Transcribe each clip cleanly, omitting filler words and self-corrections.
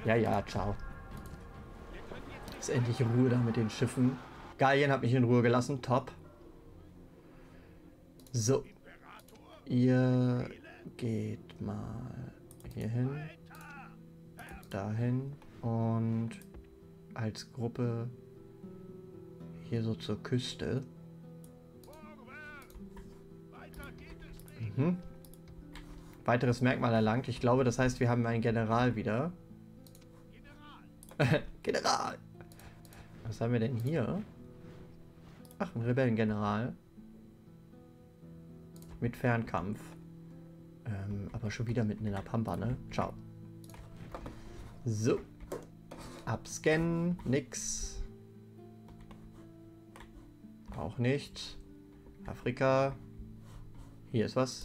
Ja, ja, ciao. Ist endlich Ruhe da mit den Schiffen. Gallien hat mich in Ruhe gelassen. Top. So. Ihr geht mal hier hin. Dahin. Und als Gruppe hier so zur Küste. Mhm. Weiteres Merkmal erlangt. Ich glaube, das heißt, wir haben einen General wieder. General! Was haben wir denn hier? Ach, ein Rebellengeneral. Mit Fernkampf. Aber schon wieder mitten in der Pampa, ne? Ciao. So. Abscannen. Nix. Auch nicht. Afrika. Hier ist was.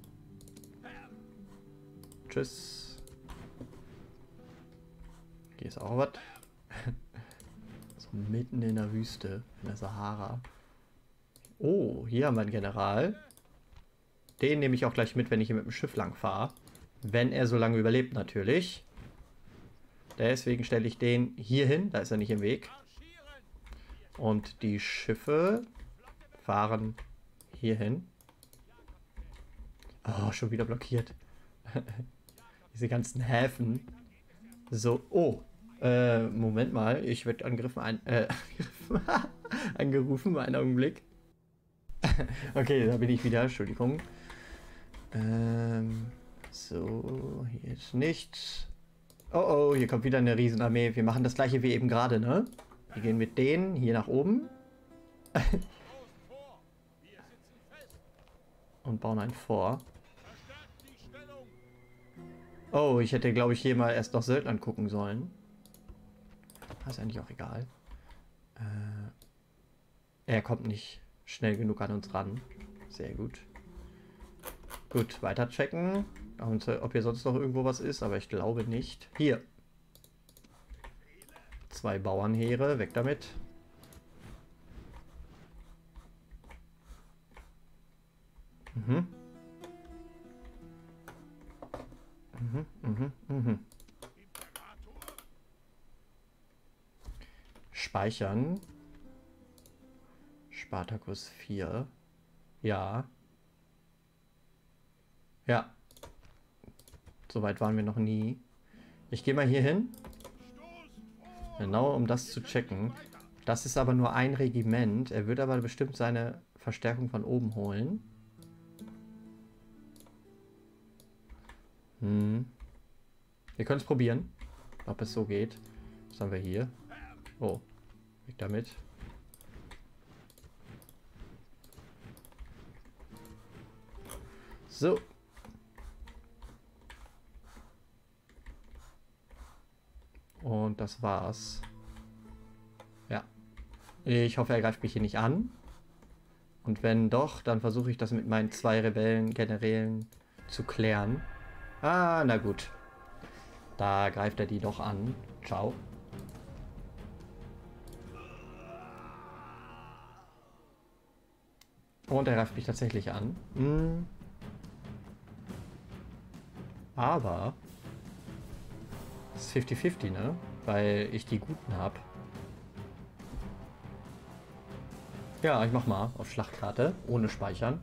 Tschüss. Hier ist auch was. So mitten in der Wüste, in der Sahara. Oh, hier haben wir einen General. Den nehme ich auch gleich mit, wenn ich hier mit dem Schiff lang fahre. Wenn er so lange überlebt, natürlich. Deswegen stelle ich den hier hin. Da ist er nicht im Weg. Und die Schiffe fahren hier hin. Oh, schon wieder blockiert. Diese ganzen Häfen. So, oh. Moment mal. Ich werde angerufen. Einen Augenblick. Okay, da bin ich wieder. Entschuldigung. So, hier ist nichts. Oh, oh, hier kommt wieder eine Riesenarmee. Wir machen das gleiche wie eben gerade, ne? Wir gehen mit denen hier nach oben. Und bauen ein Fort. Oh, ich hätte, glaube ich, hier mal erst noch Söldnern gucken sollen. Ist eigentlich auch egal. Er kommt nicht schnell genug an uns ran. Sehr gut. Gut, weiter checken. Und, ob hier sonst noch irgendwo was ist, aber ich glaube nicht. Hier. 2 Bauernheere, weg damit. Mhm. Speichern. Spartacus 4. Ja. Ja. Soweit waren wir noch nie. Ich gehe mal hier hin. Genau, um das zu checken. Das ist aber nur ein Regiment. Er wird aber bestimmt seine Verstärkung von oben holen. Wir können es probieren, ob es so geht. Was haben wir hier? Oh, weg damit. So. Und das war's. Ja. Ich hoffe, er greift mich hier nicht an. Und wenn doch, dann versuche ich das mit meinen 2 Rebellen-Generälen zu klären. Ah, na gut. Da greift er die doch an. Ciao. Und er greift mich tatsächlich an. Aber es ist 50-50, ne? Weil ich die Guten habe. Ja, ich mach mal auf Schlachtkarte, ohne Speichern.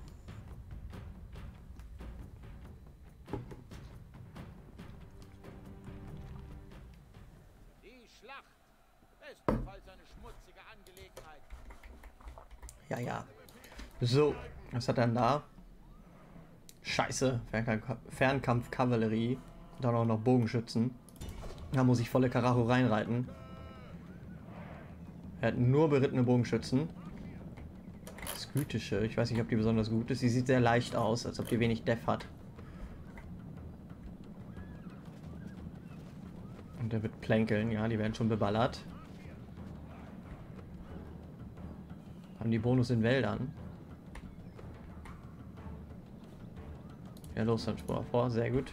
Die Schlacht. Bestenfalls eine schmutzige Angelegenheit. Ja, ja. So, was hat er denn da? Scheiße, Fernkampfkavallerie. Dann auch noch Bogenschützen. Da muss ich volle Karacho reinreiten. Er hat nur berittene Bogenschützen. Skytische, ich weiß nicht, ob die besonders gut ist. Sie sieht sehr leicht aus, als ob die wenig Def hat. Und der wird plänkeln, ja, die werden schon beballert. Haben die Bonus in Wäldern. Ja, los, dann Spur vor, sehr gut.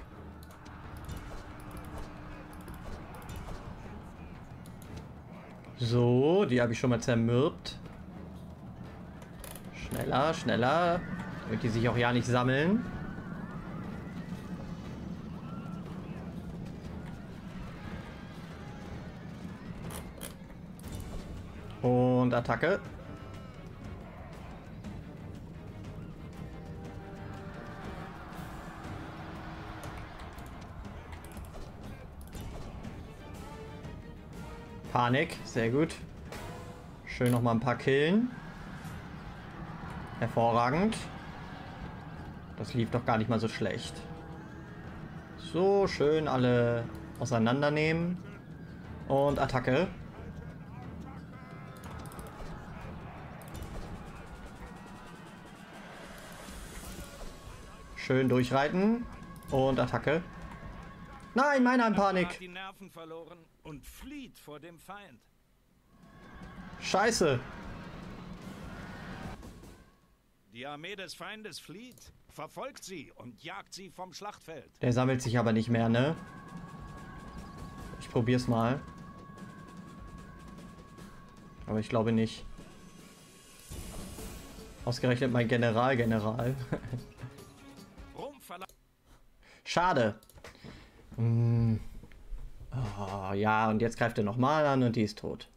So, die habe ich schon mal zermürbt. Schneller, schneller. Damit die sich auch ja nicht sammeln. Attacke. Panik, sehr gut. Schön nochmal ein paar killen. Hervorragend. Das lief doch gar nicht mal so schlecht. So, schön alle auseinandernehmen. Und Attacke. Schön durchreiten. Und Attacke. Nein, meiner in Panik. Hat die Nerven verloren und flieht vor dem Feind. Scheiße. Die Armee des Feindes flieht, verfolgt sie und jagt sie vom Schlachtfeld. Der sammelt sich aber nicht mehr, ne? Ich probier's mal. Aber ich glaube nicht. Ausgerechnet mein General. Schade. Oh, ja, und jetzt greift er nochmal an und die ist tot.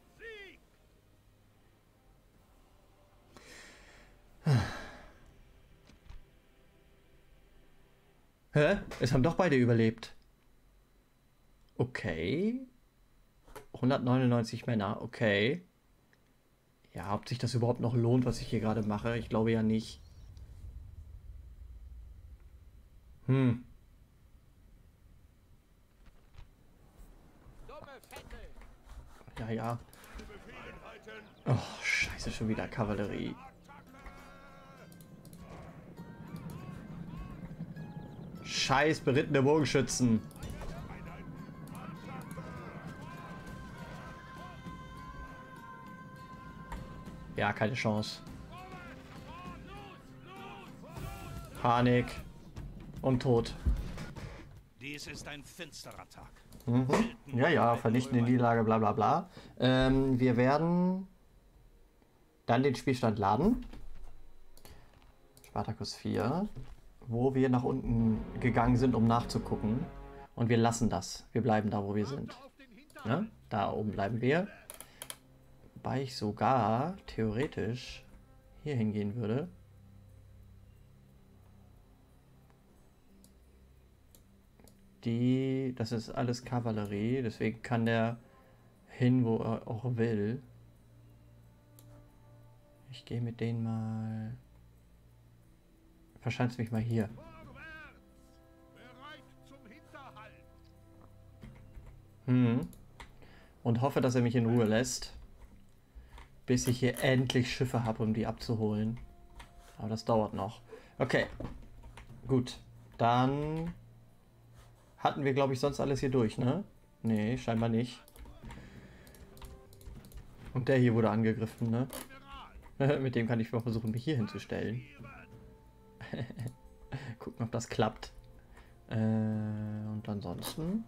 Hä? Es haben doch beide überlebt. Okay. 199 Männer, okay. Ja, ob sich das überhaupt noch lohnt, was ich hier gerade mache? Ich glaube ja nicht. Ja. Oh, scheiße, schon wieder Kavallerie. Scheiß berittene Bogenschützen. Ja, keine Chance. Panik. Und tot. Dies ist ein finsterer Tag. Ja, vernichtende Niederlage, bla bla bla. Wir werden dann den Spielstand laden. Spartacus 4. Wo wir nach unten gegangen sind, um nachzugucken. Und wir lassen das. Wir bleiben da, wo wir sind. Ne? Da oben bleiben wir. Wobei ich sogar theoretisch hier hingehen würde. Das ist alles Kavallerie, deswegen kann der hin, wo er auch will. Ich gehe mit denen mal... Verschanz mich mal hier. Und hoffe, dass er mich in Ruhe lässt. Bis ich hier endlich Schiffe habe, um die abzuholen. Aber das dauert noch. Okay. Gut. Dann hatten wir, glaube ich, sonst alles hier durch, ne? Nee, scheinbar nicht. Und der hier wurde angegriffen, ne? Mit dem kann ich mal versuchen, mich hier hinzustellen. Gucken, ob das klappt. Und ansonsten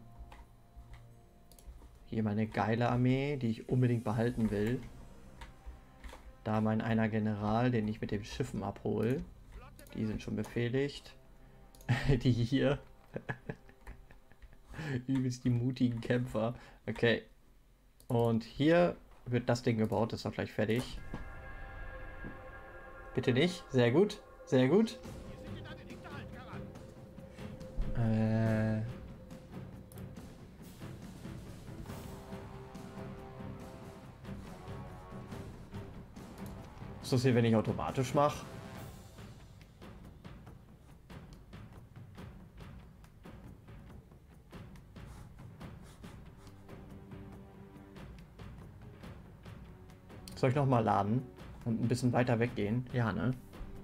hier meine geile Armee, die ich unbedingt behalten will. Da mein einer General, den ich mit den Schiffen abhole. Die sind schon befehligt. Die hier. Übelst die mutigen Kämpfer. Okay. Und hier wird das Ding gebaut. Ist auch gleich fertig. Bitte nicht. Sehr gut. Sehr gut. Ist das hier, wenn ich automatisch mache? Soll ich nochmal laden und ein bisschen weiter weggehen? Ja, ne?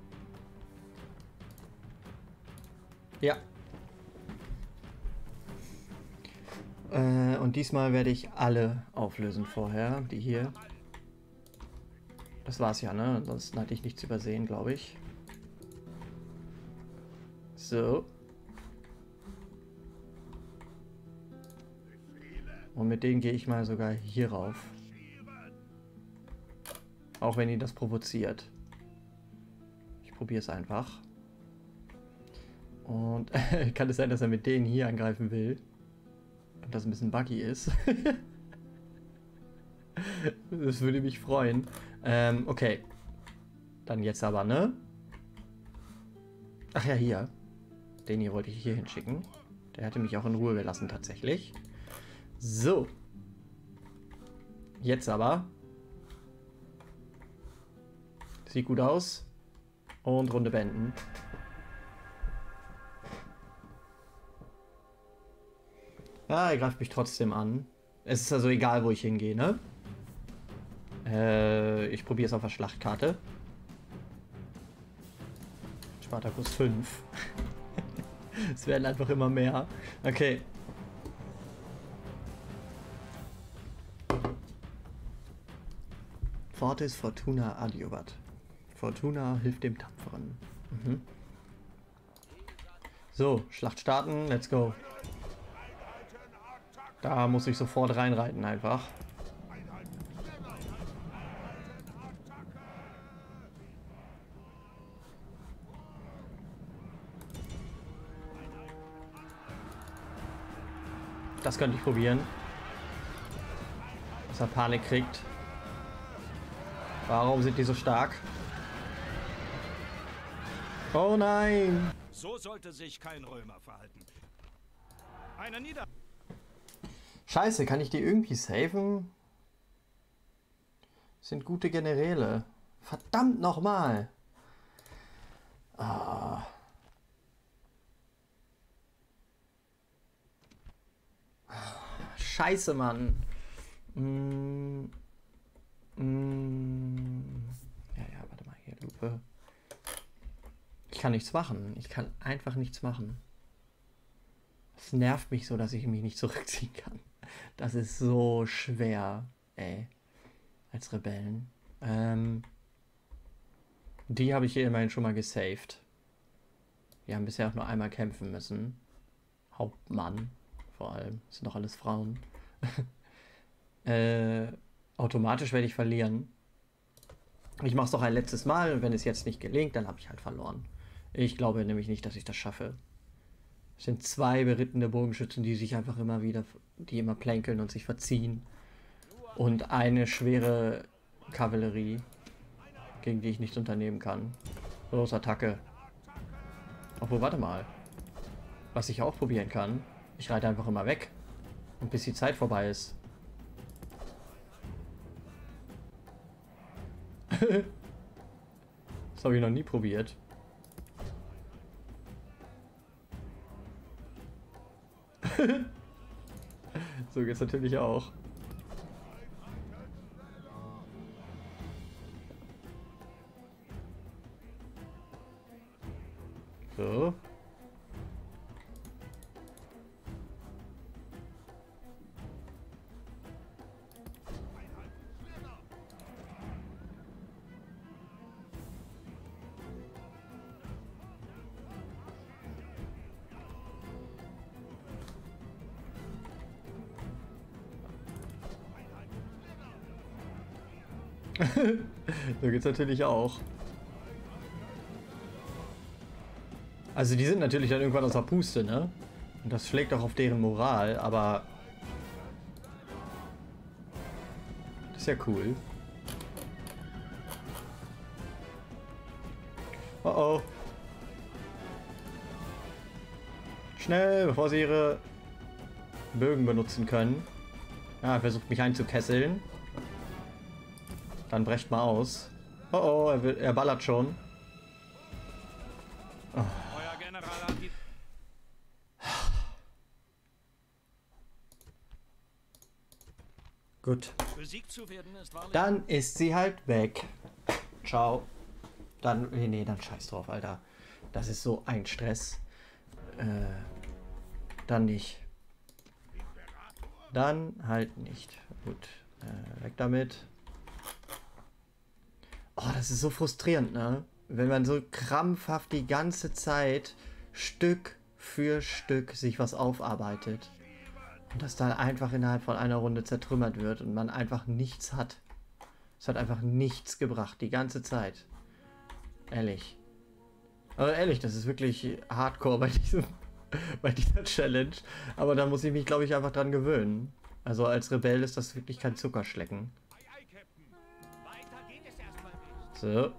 Ja. Und diesmal werde ich alle auflösen vorher, die hier. Das war's ja, ne? Ansonsten hatte ich nichts übersehen, glaube ich. So. Und mit denen gehe ich mal sogar hier rauf. Auch wenn ihn das provoziert. Ich probiere es einfach. Und kann es sein, dass er mit denen hier angreifen will? Und das ein bisschen buggy ist. Das würde mich freuen. Okay. Dann jetzt aber, ne? Ach ja, hier. Den hier wollte ich hier hinschicken. Der hatte mich auch in Ruhe gelassen, tatsächlich. So. Jetzt aber. Sieht gut aus. Und Runde beenden. Ja, er greift mich trotzdem an. Es ist also egal, wo ich hingehe, ne? Ich probiere es auf der Schlachtkarte. Spartacus 5. Es werden einfach immer mehr. Okay. Fortis Fortuna Adjuvat. Fortuna hilft dem Tapferen. Mhm. So, Schlacht starten. Let's go. Da muss ich sofort reinreiten einfach. Das könnte ich probieren. Dass er Panik kriegt. Warum sind die so stark? Oh nein! So sollte sich kein Römer verhalten. Eine Nieder... Scheiße, kann ich die irgendwie saven? Sind gute Generäle. Verdammt nochmal! Ah. Scheiße, Mann. Ja, warte mal hier, Lupe. Ich kann nichts machen. Ich kann einfach nichts machen. Es nervt mich so, dass ich mich nicht zurückziehen kann. Das ist so schwer, ey. Als Rebellen. Die habe ich hier immerhin schon mal gesaved. Wir haben bisher auch nur einmal kämpfen müssen. Hauptmann. Vor allem. Das sind doch alles Frauen. Automatisch werde ich verlieren. Ich mache es doch ein letztes Mal und wenn es jetzt nicht gelingt, dann habe ich halt verloren. Ich glaube nämlich nicht, dass ich das schaffe. Es sind 2 berittene Bogenschützen, die sich einfach immer wieder, die immer plänkeln und sich verziehen. Und eine schwere Kavallerie, gegen die ich nichts unternehmen kann. Los, Attacke. Obwohl, warte mal. Was ich auch probieren kann, ich reite einfach immer weg. Und bis die Zeit vorbei ist. Das habe ich noch nie probiert. So geht's natürlich auch. So. So geht's natürlich auch. Also die sind natürlich dann irgendwann aus der Puste, ne? Und das schlägt auch auf deren Moral, aber... Das ist ja cool. Oh oh. Schnell, bevor sie ihre Bögen benutzen können. Ja, er versucht mich einzukesseln. Dann brecht mal aus. Oh oh, er ballert schon. Oh. Euer General hat die... Gut. Besiegt zu werden ist wahrlich... Dann ist sie halt weg. Ciao. Dann, nee, dann scheiß drauf, Alter. Das ist so ein Stress. Dann nicht. Dann halt nicht. Gut. Weg damit. Oh, das ist so frustrierend, ne? Wenn man so krampfhaft die ganze Zeit Stück für Stück sich was aufarbeitet. Und das dann einfach innerhalb von einer Runde zertrümmert wird und man einfach nichts hat. Es hat einfach nichts gebracht, die ganze Zeit. Ehrlich. Aber ehrlich, das ist wirklich hardcore bei dieser Challenge. Aber da muss ich mich, glaube ich, einfach dran gewöhnen. Also als Rebell ist das wirklich kein Zuckerschlecken. So.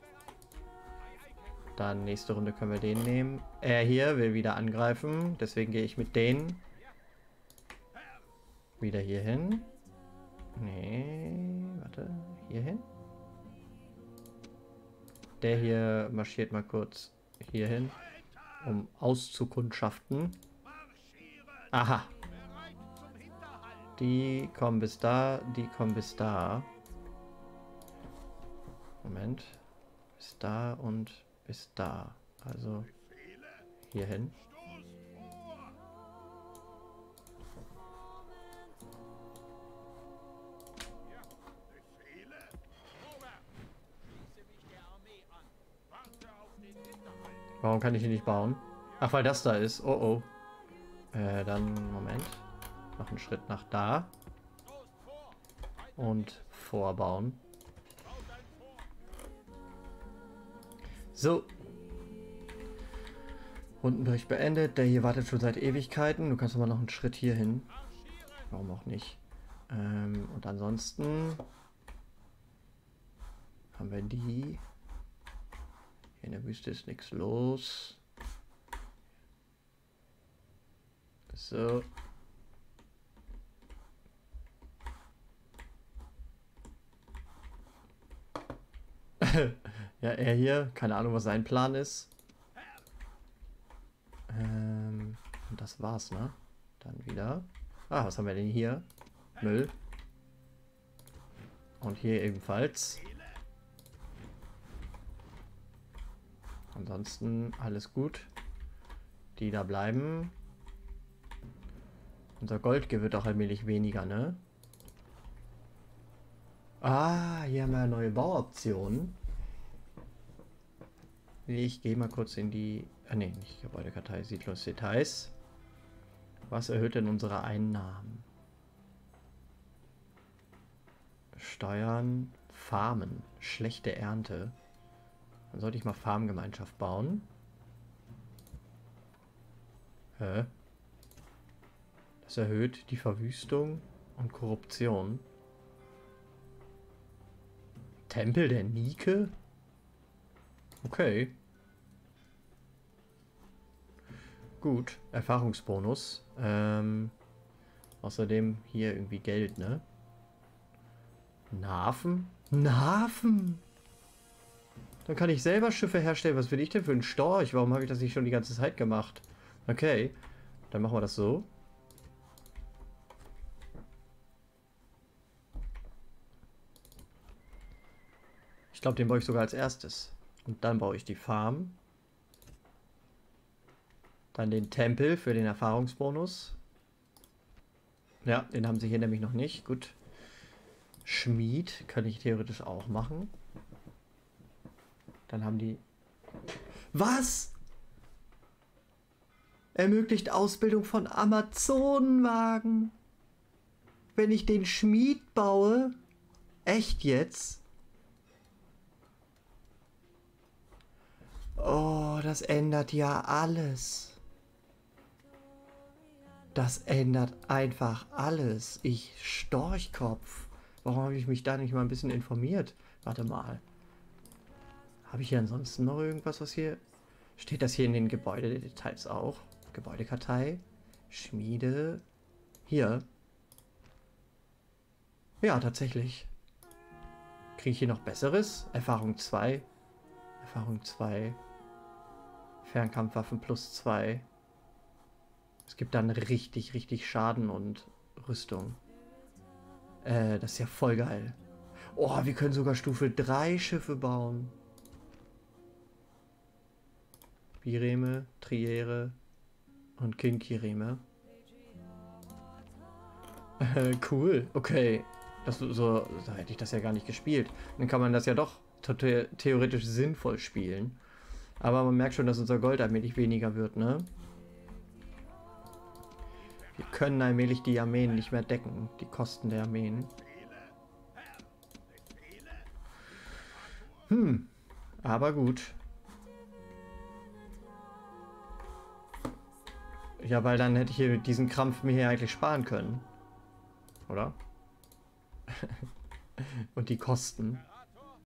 Dann nächste Runde können wir den nehmen. Er hier will wieder angreifen. Deswegen gehe ich mit denen wieder hier hin. Nee, warte. Hier hin. Der hier marschiert mal kurz hier hin, um auszukundschaften. Aha. Die kommen bis da, die kommen bis da. Moment. Bis da und bis da. Also hier hin. Warum kann ich ihn nicht bauen? Ach, weil das da ist. Oh oh. Dann, Moment. Noch einen Schritt nach da. Und vorbauen. So. Rundenbericht beendet. Der hier wartet schon seit Ewigkeiten. Du kannst aber noch einen Schritt hier hin. Warum auch nicht? Und ansonsten haben wir die. Hier in der Wüste ist nichts los. So. Ja, er hier. Keine Ahnung, was sein Plan ist. Und das war's, ne? Dann wieder. Ah, was haben wir denn hier? Müll. Und hier ebenfalls. Ansonsten alles gut. Die da bleiben. Unser Gold wird auch allmählich weniger, ne? Ah, hier haben wir neue Bauoptionen. Ich gehe mal kurz in die... Ah ne, nicht Gebäudekartei, Siedlungsdetails. Was erhöht denn unsere Einnahmen? Steuern, Farmen, schlechte Ernte. Dann sollte ich mal Farmgemeinschaft bauen. Hä? Das erhöht die Verwüstung und Korruption. Tempel der Nike? Okay. Gut, Erfahrungsbonus. Außerdem hier irgendwie Geld, ne? Ein Hafen? Ein Hafen! Dann kann ich selber Schiffe herstellen. Was will ich denn für einen Storch? Warum habe ich das nicht schon die ganze Zeit gemacht? Okay, dann machen wir das so. Ich glaube, den baue ich sogar als erstes. Und dann baue ich die Farm. Dann den Tempel für den Erfahrungsbonus. Ja, den haben sie hier nämlich noch nicht. Gut. Schmied kann ich theoretisch auch machen. Dann haben die... Was? Ermöglicht Ausbildung von Amazonenwagen. Wenn ich den Schmied baue? Echt jetzt? Oh, das ändert ja alles. Das ändert einfach alles. Ich Storchkopf. Warum habe ich mich da nicht mal ein bisschen informiert? Warte mal. Habe ich hier ansonsten noch irgendwas, was hier... Steht das hier in den Gebäudedetails auch? Gebäudekartei. Schmiede. Hier. Ja, tatsächlich. Kriege ich hier noch Besseres? Erfahrung 2. Erfahrung 2. Fernkampfwaffen plus 2. Es gibt dann richtig, richtig Schaden und Rüstung. Das ist ja voll geil. Oh, wir können sogar Stufe 3 Schiffe bauen. Bireme, Triere und Kinkireme. Cool, okay. So hätte ich das ja gar nicht gespielt. Dann kann man das ja doch theoretisch sinnvoll spielen. Aber man merkt schon, dass unser Gold allmählich weniger wird, ne? Wir können allmählich die Armeen nicht mehr decken. Die Kosten der Armeen. Aber gut. Ja, weil dann hätte ich hier diesen Krampf mir hier eigentlich sparen können. Oder? Und die Kosten.